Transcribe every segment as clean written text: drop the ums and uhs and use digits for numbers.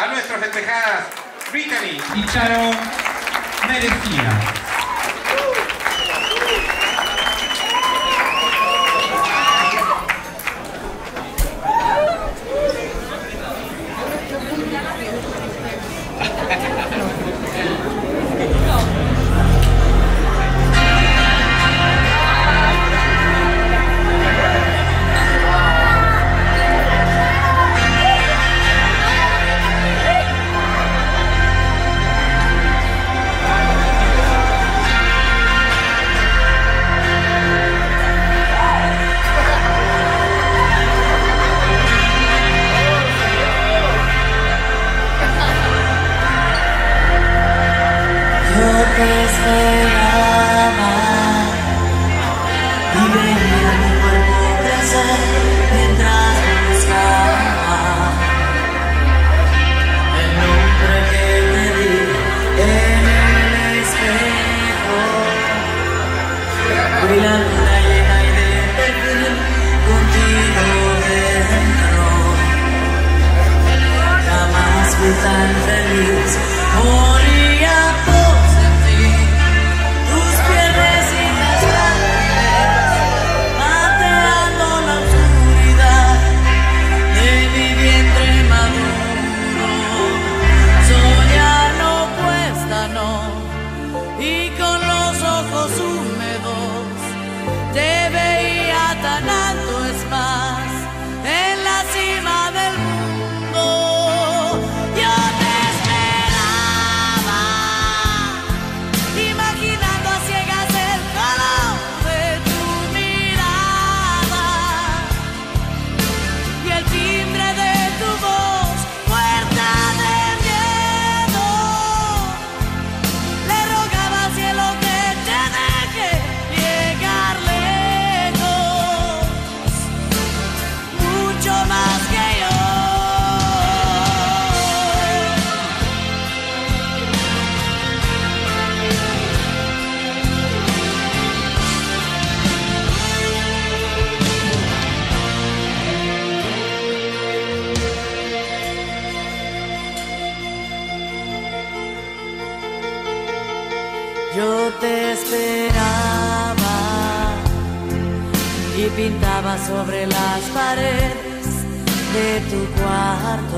a nuestras festejadas Brittany y Sharon Merecía. Te esperaba y veía mi cuerpo crecer mientras buscaba el nombre que te di en el espejo. Hoy la luna llena y de perfil contigo dentro. Jamás fui tan feliz. Moría por y con los ojos húmedos te veía tan alto, es más, en la cima del mundo. Yo te esperaba, imaginando a ciegas el color de tu mirada y el timbre de tu voz, muerta de miedo. Le rogaba al cielo que te deje llegar lejos, mucho más que yo. Yo te esperaba y pintaba sobre las paredes de tu cuarto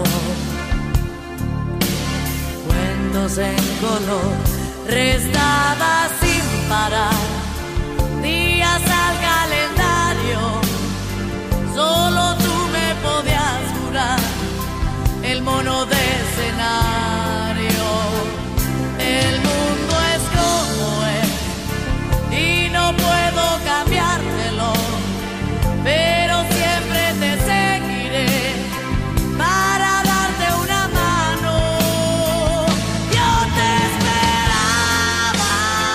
cuentos en color, restaba sin parar días al calendario. Solo tú me podías curar el mono de escenario. El mundo es como es y no puedo cambiártelo, pero siempre te seguiré para darte una mano. Yo te esperaba,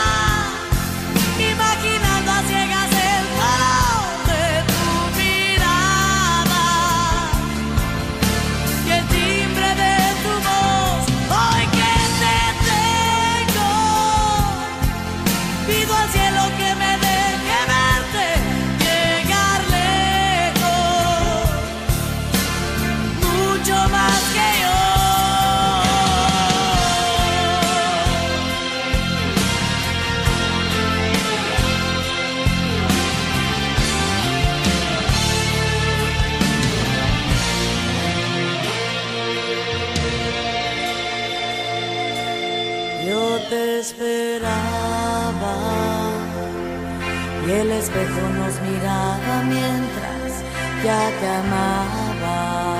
imaginando a ciegas el color de tu mirada y el timbre de tu voz. Hoy que te tengo, pido al cielo que me deje verte llegar lejos, mucho más que yo. Yo te esperaba y el espejo nos miraba mientras ya te amaba.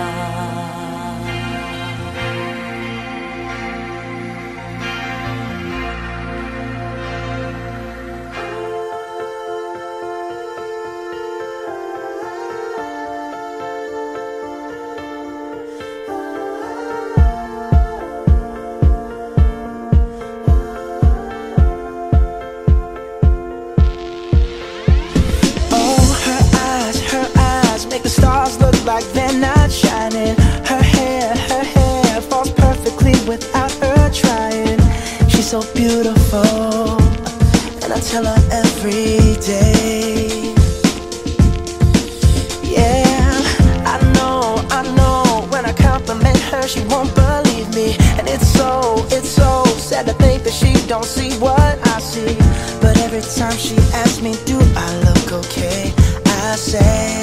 Make the stars look like they're not shining. Her hair falls perfectly without her trying. She's so beautiful, and I tell her every day. Yeah, I know, when I compliment her, she won't believe me. And it's so sad to think that she don't see what I see. But every time she asks me, do I look okay, I say,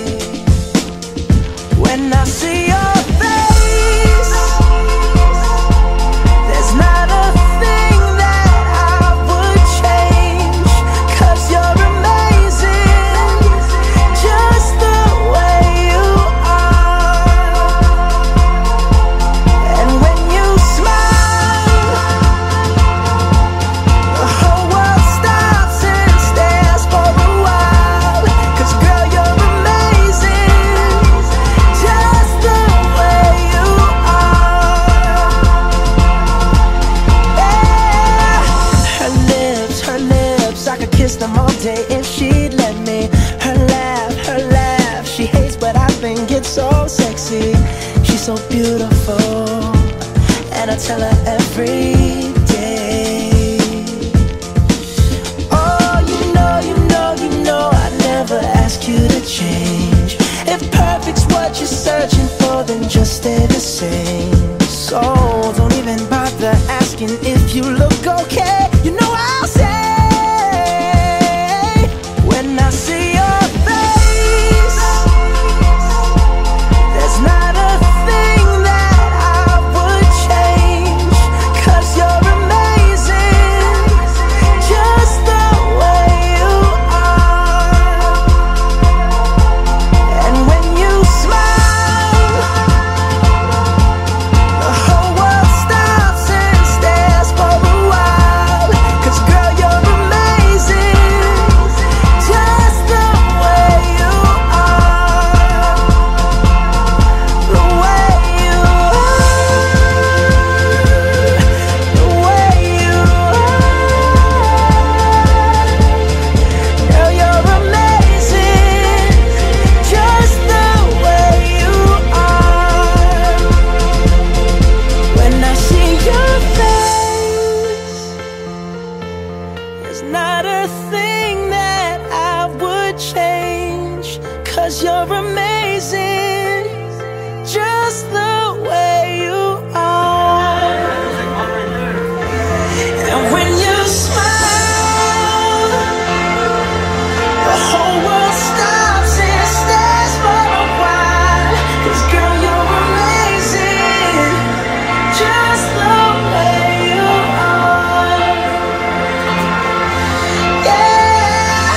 when I see your face, there's not a thing that I would change, 'cause you're amazing, just the way you are. And when you smile, the whole world stops and stares for a while, 'cause girl, you're amazing, just the way you are. Yeah. Her lips, I could kiss them all day if she'd let me. Her laugh, she hates, but I think it's so sexy. She's so beautiful, and I tell her every day. Oh, you know, I'd never ask you to change. If perfect's what you're searching for, then just stay the same. So don't even bother asking if you look okay. You know I'll say, when I see your face, there's not a thing that I would change, 'cause you're amazing, just the way you are. And when you smile, the whole world stops and stares for a while, 'cause girl, you're amazing, just the way you are. The way you are, the way you are. Girl, you're amazing, just the way you are. When I see your face, there's not a thing that I would change, 'cause you're amazing, just the way you are. And when you smile, the whole world stops and stares for a while, 'cause girl, you're amazing, just the way you are. Yeah.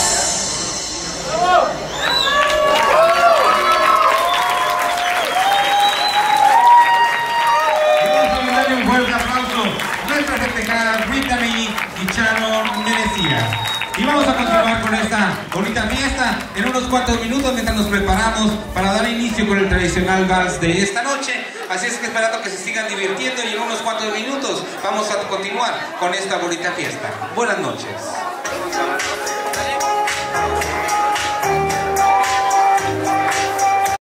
Y vamos a darle un fuerte aplauso a nuestras festejadas Brittany y Sharon Merecía. Y vamos a continuar con esta bonita fiesta en unos cuantos minutos mientras nos preparamos para dar inicio con el tradicional vals de esta noche. Así es que esperando que se sigan divirtiendo y en unos cuantos minutos vamos a continuar con esta bonita fiesta. Buenas noches.